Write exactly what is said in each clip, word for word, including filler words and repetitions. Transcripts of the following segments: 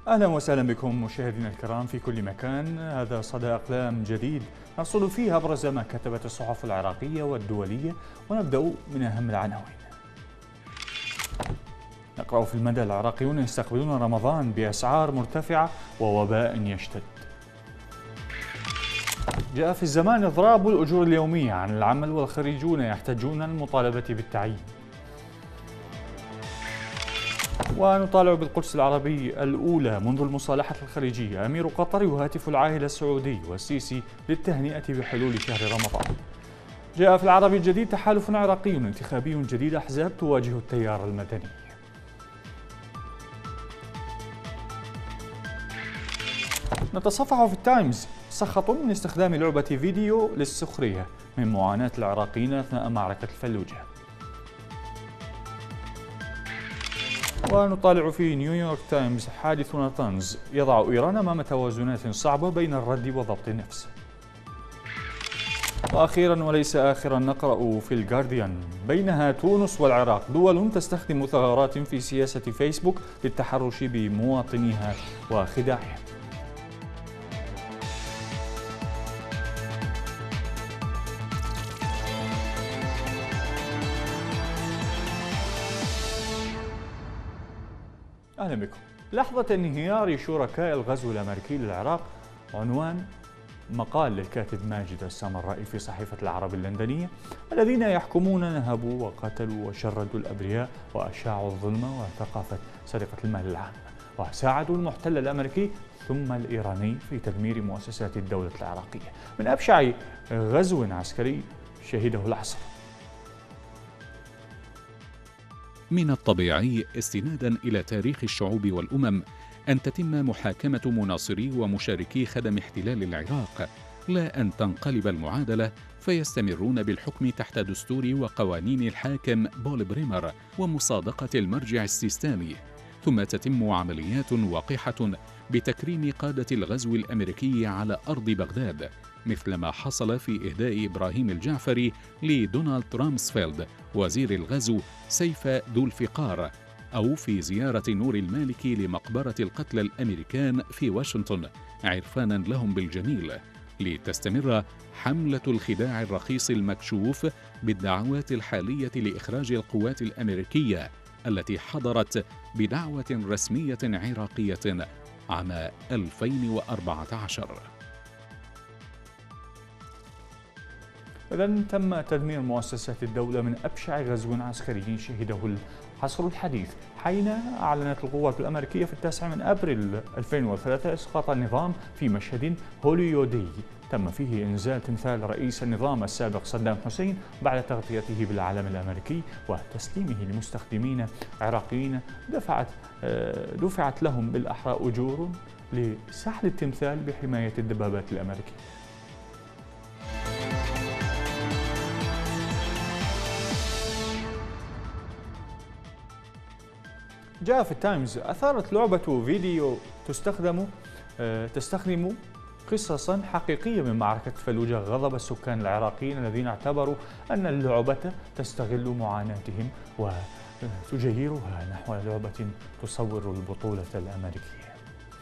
أهلا وسهلا بكم مشاهدينا الكرام في كل مكان. هذا صدى أقلام جديد نرصد فيه أبرز ما كتبت الصحف العراقية والدولية، ونبدأ من أهم العناوين. نقرأ في المدى: العراقيون يستقبلون رمضان بأسعار مرتفعة ووباء يشتد. جاء في الزمان إضراب الأجور اليومية عن العمل والخريجون يحتجون المطالبة بالتعيين. ونطالع بالقدس العربي الأولى منذ المصالحة الخليجية، أمير قطر يهاتف العاهل السعودي والسيسي للتهنئة بحلول شهر رمضان. جاء في العربي الجديد: تحالف عراقي انتخابي جديد، أحزاب تواجه التيار المدني. نتصفح في التايمز: سخط من استخدام لعبة فيديو للسخرية من معاناة العراقيين أثناء معركة الفلوجة. ونطالع في نيويورك تايمز: حادث ناتانز يضع إيران أمام توازنات صعبة بين الرد وضبط النفس. وأخيرا وليس آخرا نقرأ في الجارديان: بينها تونس والعراق دول تستخدم ثغرات في سياسة فيسبوك للتحرش بمواطنيها وخداعهم. أهلا بكم. لحظة انهيار شركاء الغزو الأمريكي للعراق عنوان مقال للكاتب ماجد السامرائي في صحيفة العرب اللندنية: الذين يحكمون نهبوا وقتلوا وشردوا الأبرياء وأشاعوا الظلم وثقافة سرقة المال العام، وساعدوا المحتل الأمريكي ثم الإيراني في تدمير مؤسسات الدولة العراقية من أبشع غزو عسكري شهده العصر. من الطبيعي استنادا إلى تاريخ الشعوب والأمم أن تتم محاكمة مناصري ومشاركي خدم احتلال العراق، لا أن تنقلب المعادلة فيستمرون بالحكم تحت دستور وقوانين الحاكم بول بريمر ومصادقة المرجع السيستاني، ثم تتم عمليات وقحة بتكريم قادة الغزو الأمريكي على أرض بغداد، مثل ما حصل في إهداء إبراهيم الجعفري لدونالد رامسفيلد وزير الغزو سيف ذو الفقار، أو في زيارة نور المالكي لمقبرة القتلى الأمريكان في واشنطن عرفانا لهم بالجميل، لتستمر حملة الخداع الرخيص المكشوف بالدعوات الحالية لإخراج القوات الأمريكية التي حضرت بدعوة رسمية عراقية عام ألفين وأربعة عشر. إذن تم تدمير مؤسسات الدولة من أبشع غزو عسكري شهده العصر الحديث، حين أعلنت القوات الأمريكية في التاسع من أبريل ألفين وثلاثة إسقاط النظام في مشهد هوليودي تم فيه إنزال تمثال رئيس النظام السابق صدام حسين بعد تغطيته بالعلم الأمريكي وتسليمه لمستخدمين عراقيين دفعت دفعت لهم بالأحرى أجور لسحل التمثال بحماية الدبابات الأمريكية. جاء في التايمز: أثارت لعبة فيديو تستخدم تستخدم قصصا حقيقية من معركة فلوجة غضب السكان العراقيين الذين اعتبروا أن اللعبة تستغل معاناتهم وتجيرها نحو لعبة تصور البطولة الأمريكية.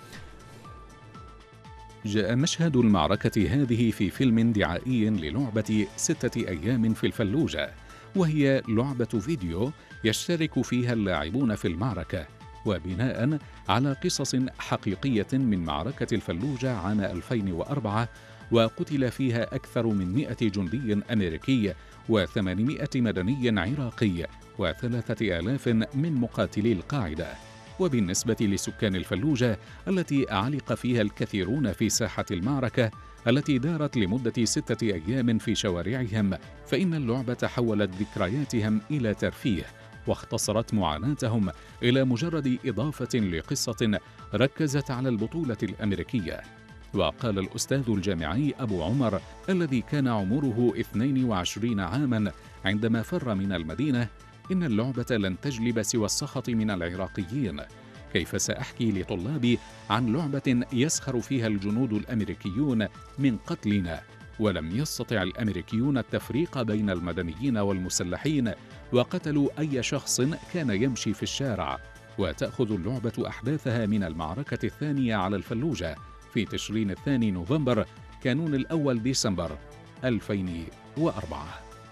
جاء مشهد المعركة هذه في فيلم دعائي للعبة ستة أيام في الفلوجة، وهي لعبة فيديو يشترك فيها اللاعبون في المعركة، وبناء على قصص حقيقية من معركة الفلوجة عام ألفين وأربعة، وقتل فيها أكثر من مئة جندي أمريكي وثمانمئة مدني عراقي وثلاثة آلاف من مقاتلي القاعدة. وبالنسبة لسكان الفلوجة التي علق فيها الكثيرون في ساحة المعركة التي دارت لمدة ستة أيام في شوارعهم، فإن اللعبة حولت ذكرياتهم إلى ترفيه، واختصرت معاناتهم إلى مجرد إضافة لقصة ركزت على البطولة الأمريكية. وقال الأستاذ الجامعي أبو عمر الذي كان عمره اثنين وعشرين عاما عندما فر من المدينة: إن اللعبة لن تجلب سوى السخط من العراقيين. كيف سأحكي لطلابي عن لعبة يسخر فيها الجنود الأمريكيون من قتلنا، ولم يستطع الأمريكيون التفريق بين المدنيين والمسلحين، وقتلوا أي شخص كان يمشي في الشارع، وتأخذ اللعبة أحداثها من المعركة الثانية على الفلوجة في تشرين الثاني نوفمبر كانون الأول ديسمبر ألفين وأربعة.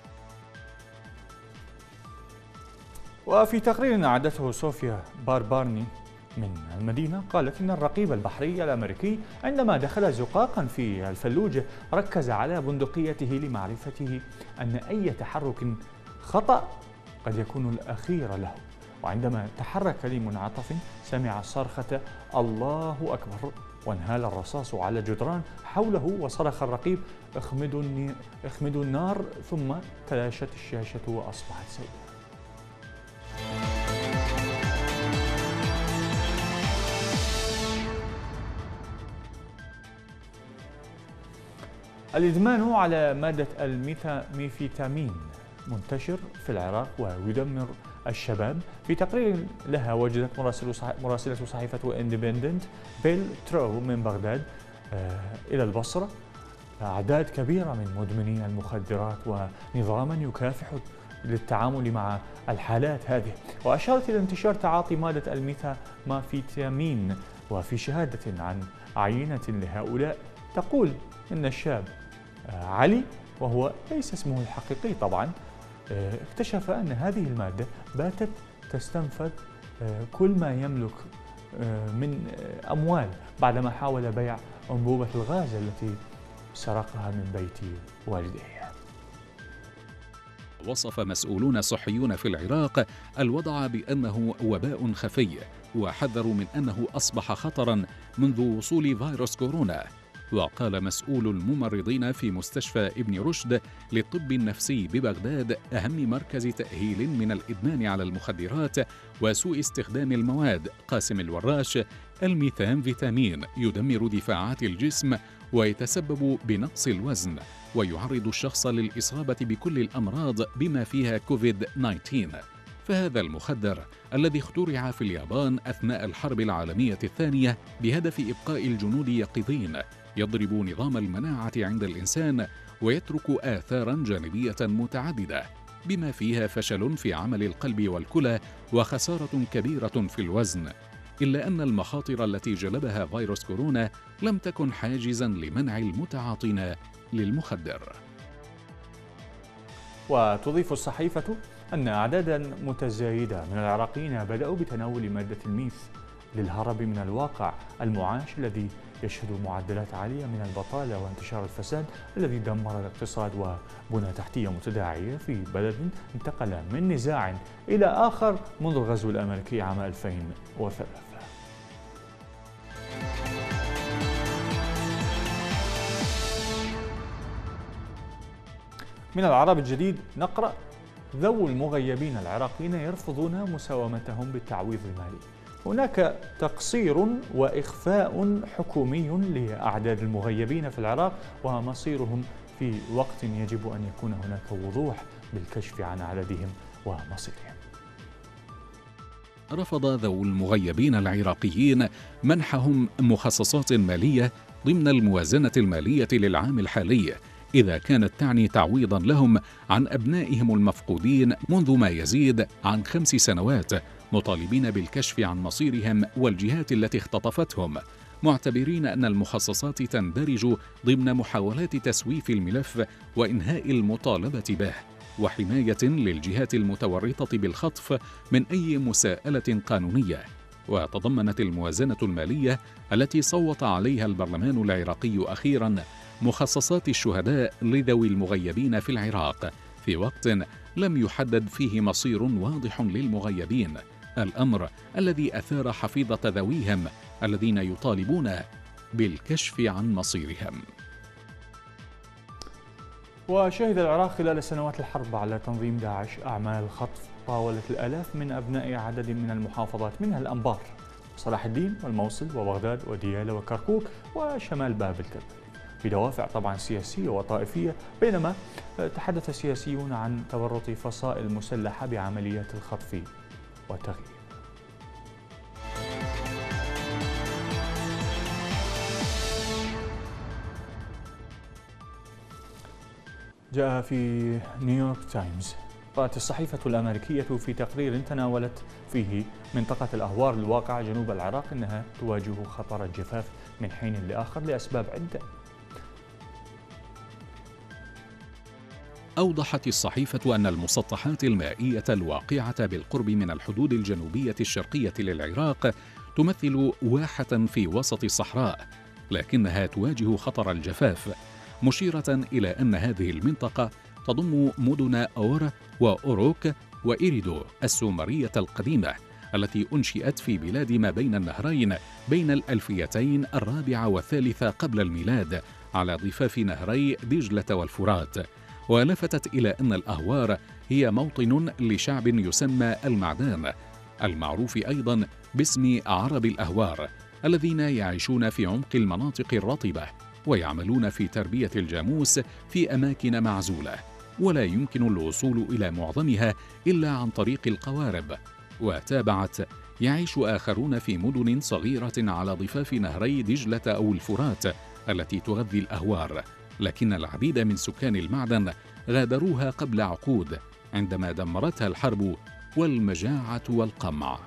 وفي تقرير أعدته صوفيا باربارني من المدينة قالت إن الرقيب البحري الأمريكي عندما دخل زقاقا في الفلوجة ركز على بندقيته لمعرفته أن أي تحرك خطأ قد يكون الأخير له، وعندما تحرك لمنعطف سمع صرخة الله أكبر وانهال الرصاص على الجدران حوله وصرخ الرقيب اخمدوا اخمدوا النار، ثم تلاشت الشاشة وأصبحت سوداء. الإدمان على مادة الميثامفيتامين منتشر في العراق ويدمر الشباب. في تقرير لها وجدت مراسلة صحيفة اندبندنت بيل ترو من بغداد إلى البصرة أعداد كبيرة من مدمني المخدرات ونظاما يكافح للتعامل مع الحالات هذه، وأشارت إلى انتشار تعاطي مادة الميثامفيتامين. وفي شهادة عن عينة لهؤلاء تقول إن الشاب علي، وهو ليس اسمه الحقيقي طبعا، اكتشف أن هذه المادة باتت تستنفذ كل ما يملك من أموال بعدما حاول بيع أنبوبة الغاز التي سرقها من بيت والديه. وصف مسؤولون صحيون في العراق الوضع بأنه وباء خفي، وحذروا من أنه أصبح خطرا منذ وصول فيروس كورونا. وقال مسؤول الممرضين في مستشفى ابن رشد للطب النفسي ببغداد أهم مركز تأهيل من الإدمان على المخدرات وسوء استخدام المواد قاسم الوراش، الميثامفيتامين يدمر دفاعات الجسم ويتسبب بنقص الوزن ويعرض الشخص للإصابة بكل الأمراض بما فيها كوفيد تسعة عشر. فهذا المخدر الذي اخترع في اليابان أثناء الحرب العالمية الثانية بهدف إبقاء الجنود يقظين يضرب نظام المناعة عند الإنسان ويترك آثاراً جانبية متعددة بما فيها فشل في عمل القلب والكلى وخسارة كبيرة في الوزن، إلا أن المخاطر التي جلبها فيروس كورونا لم تكن حاجزاً لمنع المتعاطين للمخدر. وتضيف الصحيفة أن أعداداً متزايدة من العراقيين بدأوا بتناول مادة الميث للهرب من الواقع المعاش الذي يشهد معدلات عالية من البطالة وانتشار الفساد الذي دمر الاقتصاد وبنى تحتية متداعية في بلد انتقل من نزاع إلى آخر منذ الغزو الأمريكي عام ألفين وثلاثة. من العرب الجديد نقرأ: ذو المغيبين العراقيين يرفضون مساومتهم بالتعويض المالي. هناك تقصير وإخفاء حكومي لأعداد المغيبين في العراق ومصيرهم في وقت يجب أن يكون هناك وضوح بالكشف عن عددهم ومصيرهم. رفض ذو المغيبين العراقيين منحهم مخصصات مالية ضمن الموازنة المالية للعام الحالي إذا كانت تعني تعويضا لهم عن أبنائهم المفقودين منذ ما يزيد عن خمس سنوات، مطالبين بالكشف عن مصيرهم والجهات التي اختطفتهم، معتبرين أن المخصصات تندرج ضمن محاولات تسويف الملف وإنهاء المطالبة به وحماية للجهات المتورطة بالخطف من أي مساءلة قانونية. وتضمنت الموازنة المالية التي صوت عليها البرلمان العراقي أخيراً مخصصات الشهداء لذوي المغيبين في العراق في وقت لم يحدد فيه مصير واضح للمغيبين، الأمر الذي أثار حفيظة ذويهم الذين يطالبون بالكشف عن مصيرهم. وشهد العراق خلال سنوات الحرب على تنظيم داعش أعمال خطف طاولت الآلاف من أبناء عدد من المحافظات منها الأنبار، صلاح الدين والموصل وبغداد وديالى وكركوك وشمال باب الكرد، بدوافع طبعا سياسية وطائفية، بينما تحدث سياسيون عن تورط فصائل مسلحة بعمليات الخطف والتغيير. جاء في نيويورك تايمز أطلقت الصحيفة الأمريكية في تقرير تناولت فيه منطقة الأهوار الواقعة جنوب العراق أنها تواجه خطر الجفاف من حين لآخر لأسباب عدة. أوضحت الصحيفة أن المسطحات المائية الواقعة بالقرب من الحدود الجنوبية الشرقية للعراق تمثل واحة في وسط الصحراء، لكنها تواجه خطر الجفاف، مشيرة إلى أن هذه المنطقة تضم مدن أور وأوروك وإيريدو السومرية القديمة التي أنشئت في بلاد ما بين النهرين بين الألفيتين الرابعة والثالثة قبل الميلاد على ضفاف نهري دجلة والفرات. ولفتت إلى أن الأهوار هي موطن لشعب يسمى المعدان، المعروف أيضا باسم عرب الأهوار، الذين يعيشون في عمق المناطق الرطبة ويعملون في تربية الجاموس في أماكن معزولة، ولا يمكن الوصول إلى معظمها إلا عن طريق القوارب. وتابعت: يعيش آخرون في مدن صغيرة على ضفاف نهري دجلة أو الفرات التي تغذي الأهوار، لكن العديد من سكان المعدن غادروها قبل عقود عندما دمرتها الحرب والمجاعة والقمع.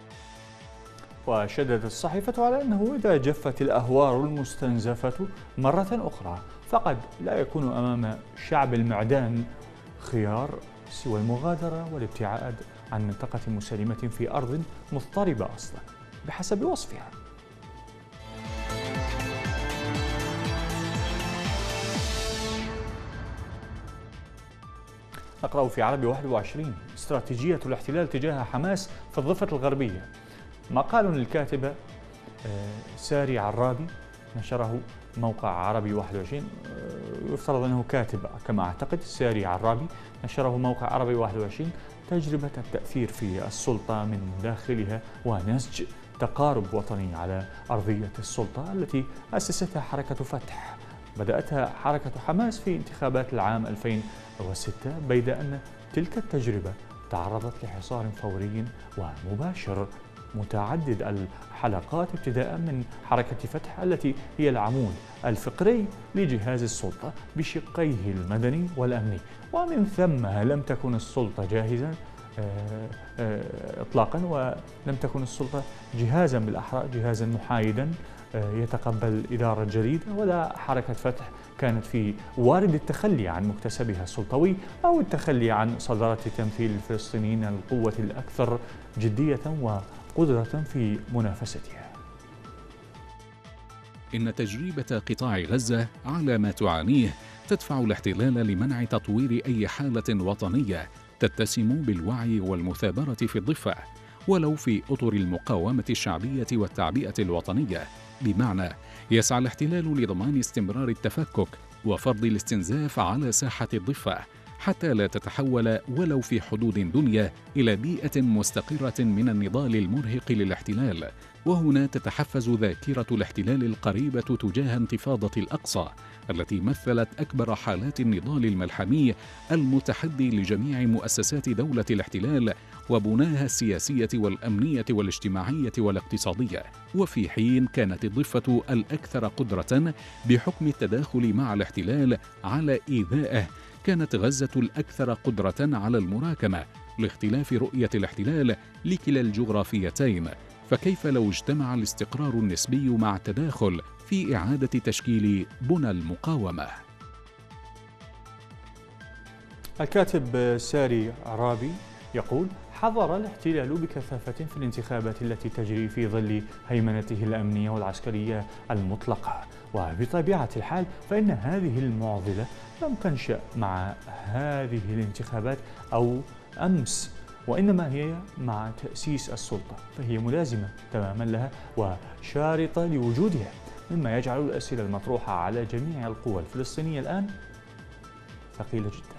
وشددت الصحيفة على أنه إذا جفت الأهوار المستنزفة مرة أخرى فقد لا يكون أمام شعب المعدان خيار سوى المغادرة والابتعاد عن منطقة مسالمة في أرض مضطربة أصلا بحسب وصفها. نقرأ في عربي واحد وعشرين: استراتيجية الاحتلال تجاه حماس في الضفة الغربية. مقال للكاتبة ساري عرابي نشره موقع عربي واحد وعشرين، يفترض أنه كاتب كما أعتقد. ساري عرابي نشره موقع عربي واحد وعشرين: تجربة التأثير في السلطة من داخلها ونسج تقارب وطني على أرضية السلطة التي أسستها حركة فتح. بدأتها حركة حماس في انتخابات العام ألفين وستة، بيد أن تلك التجربة تعرضت لحصار فوري ومباشر متعدد الحلقات، ابتداء من حركة فتح التي هي العمود الفقري لجهاز السلطة بشقيه المدني والأمني، ومن ثم لم تكن السلطة جاهزة إطلاقا، ولم تكن السلطة جهازا بالأحرى جهازا محايدا يتقبل الإدارة الجديدة، ولا حركة فتح كانت في وارد التخلي عن مكتسبها السلطوي أو التخلي عن صدارة تمثيل الفلسطينيين القوة الأكثر جدية وقدرة في منافستها. إن تجربة قطاع غزة على ما تعانيه تدفع الاحتلال لمنع تطوير أي حالة وطنية تتسم بالوعي والمثابرة في الضفة، ولو في أطر المقاومة الشعبية والتعبئة الوطنية، بمعنى يسعى الاحتلال لضمان استمرار التفكك وفرض الاستنزاف على ساحة الضفة حتى لا تتحول ولو في حدود دنيا إلى بيئة مستقرة من النضال المرهق للاحتلال. وهنا تتحفز ذاكرة الاحتلال القريبة تجاه انتفاضة الأقصى التي مثلت أكبر حالات النضال الملحمي المتحدي لجميع مؤسسات دولة الاحتلال وبناها السياسية والأمنية والاجتماعية والاقتصادية. وفي حين كانت الضفة الأكثر قدرة بحكم التداخل مع الاحتلال على إيذائه، كانت غزة الأكثر قدرة على المراكمة لاختلاف رؤية الاحتلال لكلا الجغرافيتين. فكيف لو اجتمع الاستقرار النسبي مع التداخل في إعادة تشكيل بنى المقاومة؟ الكاتب ساري عرابي يقول: حظر الاحتلال بكثافة في الانتخابات التي تجري في ظل هيمنته الأمنية والعسكرية المطلقة، وبطبيعة الحال فإن هذه المعضلة لم تنشأ مع هذه الانتخابات أو أمس، وإنما هي مع تأسيس السلطة، فهي ملازمة تماما لها وشارطة لوجودها، مما يجعل الأسئلة المطروحة على جميع القوى الفلسطينية الآن ثقيلة جدا.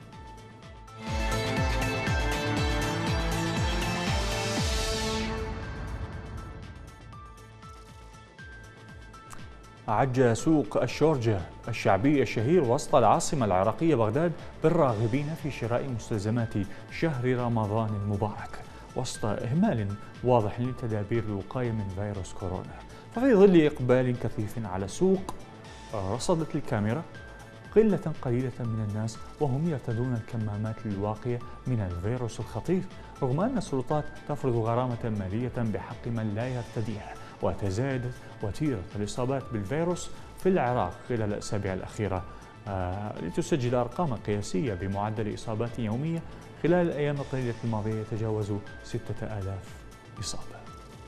عج سوق الشورجة الشعبي الشهير وسط العاصمة العراقية بغداد بالراغبين في شراء مستلزمات شهر رمضان المبارك، وسط إهمال واضح لتدابير الوقاية من فيروس كورونا. ففي ظل إقبال كثيف على السوق، رصدت الكاميرا قلة قليلة من الناس وهم يرتدون الكمامات الواقية من الفيروس الخطير، رغم أن السلطات تفرض غرامة مالية بحق من لا يرتديها. وتزايدت وتيرة الإصابات بالفيروس في العراق خلال الأسابيع الأخيرة آه لتسجل أرقام قياسية بمعدل إصابات يومية خلال الأيام القليلة الماضية يتجاوز ستة آلاف إصابة.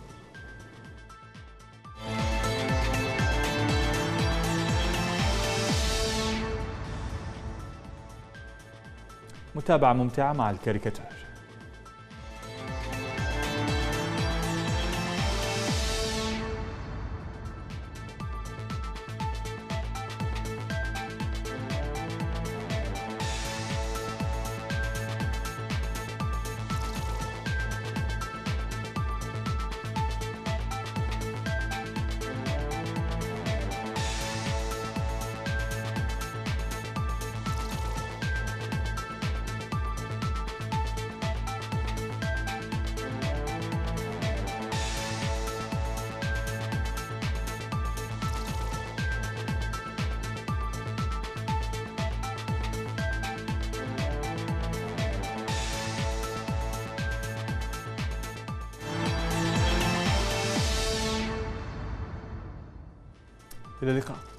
متابعة ممتعة مع الكاريكاتير. إلى اللقاء.